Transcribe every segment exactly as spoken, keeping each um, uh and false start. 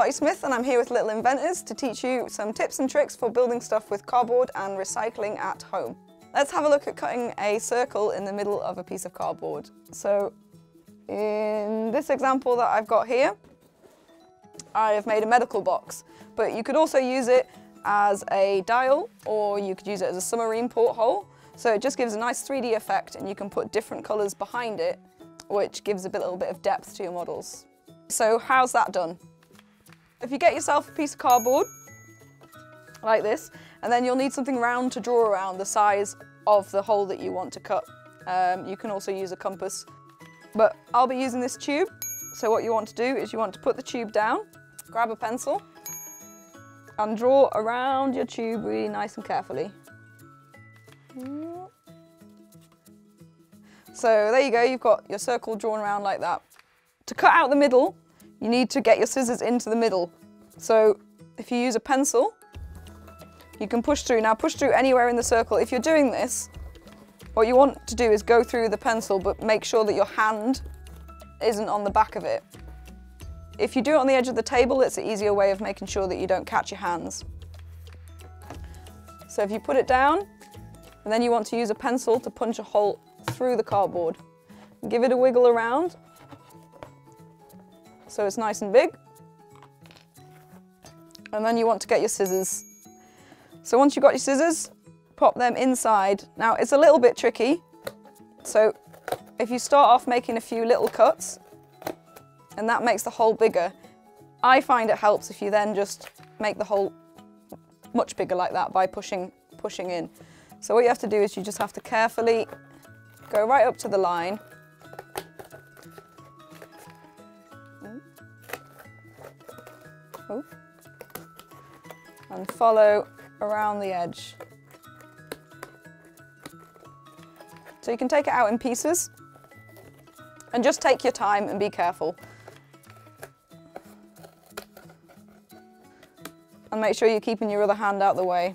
Lottie Smith and I'm here with Little Inventors to teach you some tips and tricks for building stuff with cardboard and recycling at home. Let's have a look at cutting a circle in the middle of a piece of cardboard. So in this example that I've got here, I have made a medical box, but you could also use it as a dial or you could use it as a submarine porthole. So it just gives a nice three D effect and you can put different colours behind it, which gives a bit, little bit of depth to your models. So how's that done? If you get yourself a piece of cardboard, like this, and then you'll need something round to draw around the size of the hole that you want to cut. Um, you can also use a compass, but I'll be using this tube. So what you want to do is you want to put the tube down, grab a pencil, and draw around your tube really nice and carefully. So there you go, you've got your circle drawn around like that. To cut out the middle, you need to get your scissors into the middle. So if you use a pencil, you can push through. Now push through anywhere in the circle. If you're doing this, what you want to do is go through the pencil, but make sure that your hand isn't on the back of it. If you do it on the edge of the table, it's an easier way of making sure that you don't catch your hands. So if you put it down, and then you want to use a pencil to punch a hole through the cardboard. Give it a wiggle around, so it's nice and big. And then you want to get your scissors. So once you've got your scissors, pop them inside. Now it's a little bit tricky, so if you start off making a few little cuts, and that makes the hole bigger, I find it helps if you then just make the hole much bigger like that by pushing, pushing in. So what you have to do is you just have to carefully go right up to the line. Oh. And follow around the edge. So you can take it out in pieces and just take your time and be careful. And make sure you're keeping your other hand out the way.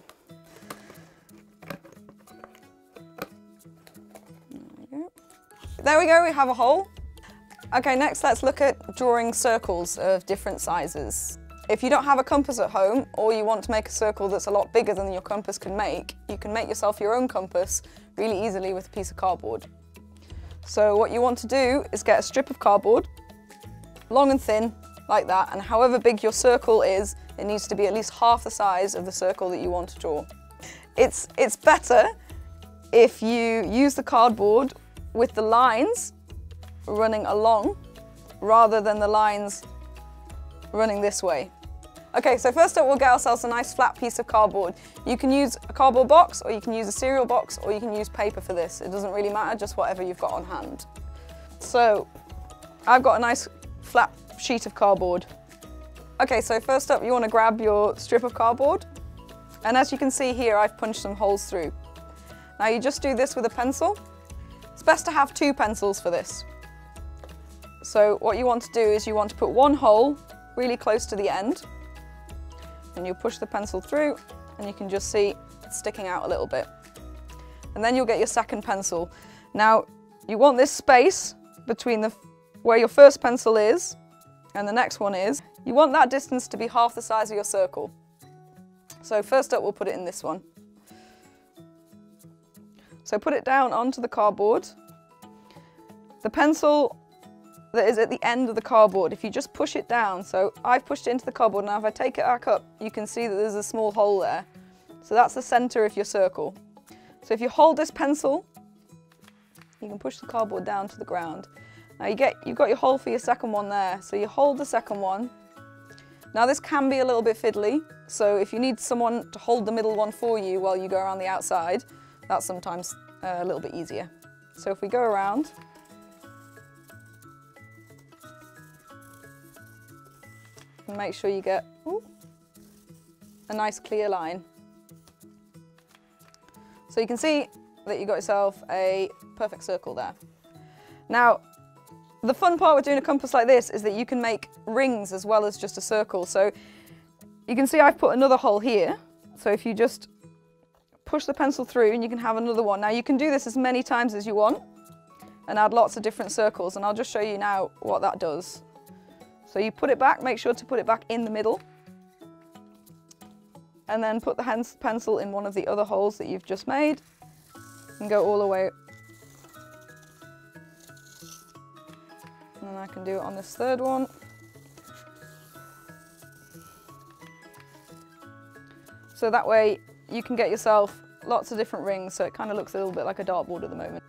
There we go, we have a hole. Okay, next let's look at drawing circles of different sizes. If you don't have a compass at home, or you want to make a circle that's a lot bigger than your compass can make, you can make yourself your own compass really easily with a piece of cardboard. So what you want to do is get a strip of cardboard, long and thin, like that, and however big your circle is, it needs to be at least half the size of the circle that you want to draw. It's, it's better if you use the cardboard with the lines running along rather than the lines running this way. Okay, so first up we'll get ourselves a nice flat piece of cardboard. You can use a cardboard box, or you can use a cereal box, or you can use paper for this. It doesn't really matter, just whatever you've got on hand. So I've got a nice flat sheet of cardboard. Okay, so first up you want to grab your strip of cardboard, and as you can see here I've punched some holes through. Now you just do this with a pencil. It's best to have two pencils for this. So what you want to do is you want to put one hole really close to the end, and you push the pencil through and you can just see it's sticking out a little bit. And then you'll get your second pencil. Now you want this space between the where your first pencil is and the next one is, you want that distance to be half the size of your circle. So first up we'll put it in this one. So put it down onto the cardboard. The pencil that is at the end of the cardboard, if you just push it down, so I've pushed it into the cardboard, now if I take it back up, you can see that there's a small hole there. So that's the center of your circle. So if you hold this pencil, you can push the cardboard down to the ground. Now you get, you've got your hole for your second one there, so you hold the second one. Now this can be a little bit fiddly, so if you need someone to hold the middle one for you while you go around the outside, that's sometimes uh, a little bit easier. So if we go around, and make sure you get ooh, a nice clear line. So you can see that you got yourself a perfect circle there. Now, the fun part with doing a compass like this is that you can make rings as well as just a circle. So you can see I've put another hole here. So if you just push the pencil through and you can have another one. Now you can do this as many times as you want and add lots of different circles, and I'll just show you now what that does. So you put it back, make sure to put it back in the middle. And then put the hand pencil in one of the other holes that you've just made and go all the way. And then I can do it on this third one. So that way you can get yourself lots of different rings, so it kind of looks a little bit like a dartboard at the moment.